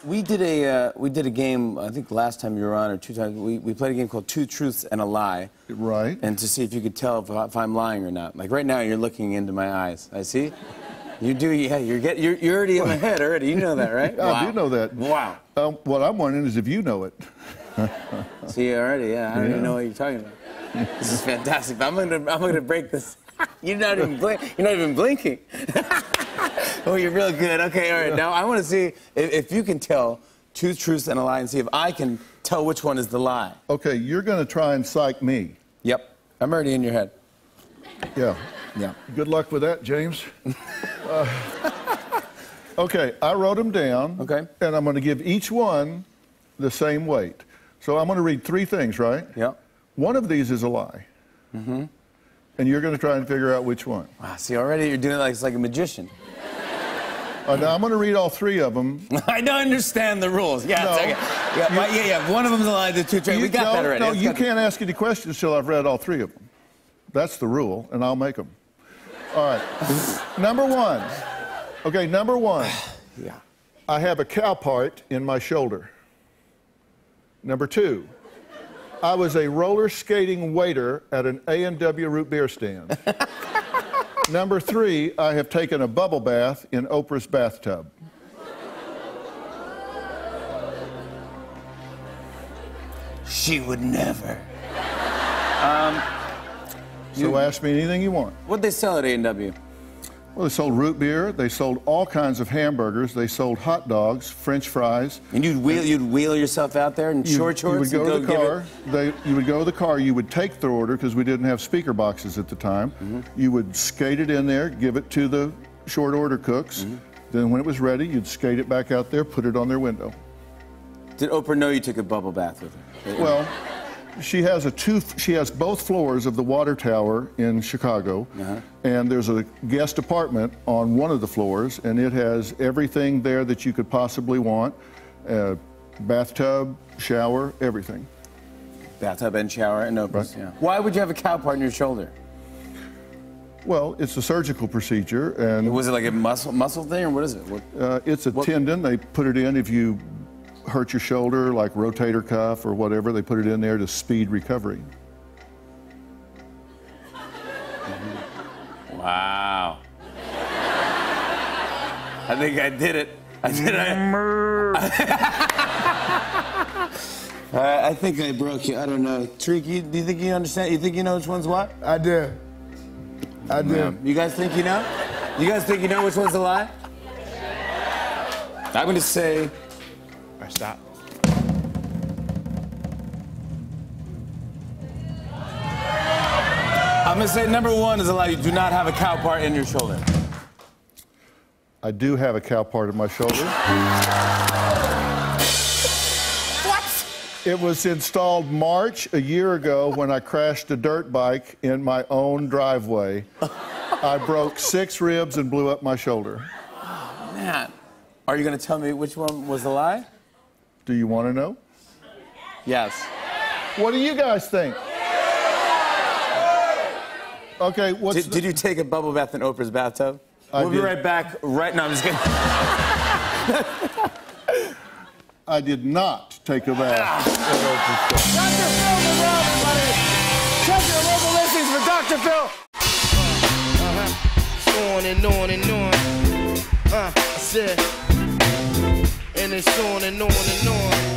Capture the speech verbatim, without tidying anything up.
we did a uh, we did a game. I think last time you were on, or two times. We we played a game called Two Truths and a Lie. Right. And to see if you could tell if, if I'm lying or not. Like right now, you're looking into my eyes. I see. You do. Yeah. You're get. You're, you're already in my head already. You know that, right? I Wow. do know that. Wow. Um, what I'm wondering is if you know it. See already. Yeah. I don't Yeah. even know what you're talking about. This is fantastic. I'm gonna I'm gonna break this. You're not even blink. You're not even blinking. Oh, you're real good. Okay, all right. Now I want to see if, if you can tell two truths and a lie, and see if I can tell which one is the lie. Okay, you're going to try and psych me. Yep. I'm already in your head. Yeah. Yeah. Good luck with that, James. uh, okay, I wrote them down. Okay. And I'm going to give each one the same weight. So I'm going to read three things, right? Yep. One of these is a lie. Mm-hmm. And you're going to try and figure out which one. Wow, see, already you're doing it like it's like a magician. Uh, now I'm going to read all three of them. I don't understand the rules. Yeah, No. it's okay. Yeah, You- my- yeah, yeah. One of them's a lie, the two truths. We got no, that already. No, It's you got- can't ask any questions till I've read all three of them. That's the rule, and I'll make them. All right. Number one. Okay, number one. Yeah. I have a cow part in my shoulder. Number two. I was a roller skating waiter at an A and W root beer stand. Number three, I have taken a bubble bath in Oprah's bathtub. She would never. Um, So you, ask me anything you want. what'd they sell at A and W? Well, they sold root beer. They sold all kinds of hamburgers. They sold hot dogs, French fries. And you'd wheel, you'd wheel yourself out there in You, short shorts you would go and to the give car. it- They, you would go to the car. You would take the order because we didn't have speaker boxes at the time. Mm-hmm. You would skate it in there, give it to the short order cooks. Mm-hmm. Then when it was ready, you'd skate it back out there, put it on their window. Did Oprah know you took a bubble bath with her? Well, she has a two. She has both floors of the water tower in Chicago, Uh-huh. and there's a guest apartment on one of the floors, and it has everything there that you could possibly want: uh, bathtub, shower, everything. Bathtub and shower and Oprah's. Right. Yeah. Why would you have a cow part in your shoulder? Well, it's a surgical procedure, and Was it like a muscle muscle thing, or what is it? What? uh, it's a What- tendon. They put it in if you hurt your shoulder, like rotator cuff or whatever. They put it in there to speed recovery. Wow. I think I did it. I did it. I, I think I broke you. I don't know. Tariq, you, do you think you understand? You think you know which one's what? I do. I do. Yeah. You guys think you know? You guys think you know which one's a lie? I'm going to say... All right, stop. I'm going to say number one is a lie. You do not have a cow part in your shoulder. I do have a cow part in my shoulder. What? It was installed March a year ago when I crashed a dirt bike in my own driveway. I broke six ribs and blew up my shoulder. Man. Are you going to tell me which one was the lie? Do you want to know? Yes. What do you guys think? Okay, what's Did, the- did you take a bubble bath in Oprah's bathtub? I we'll be did. right back. Right now, I'm just kidding. I did not take a bath. Doctor Phil Monroe, everybody. Check your local listings for Doctor Phil. Uh-huh. On and on and on. Uh, I said, and it's on and on and on.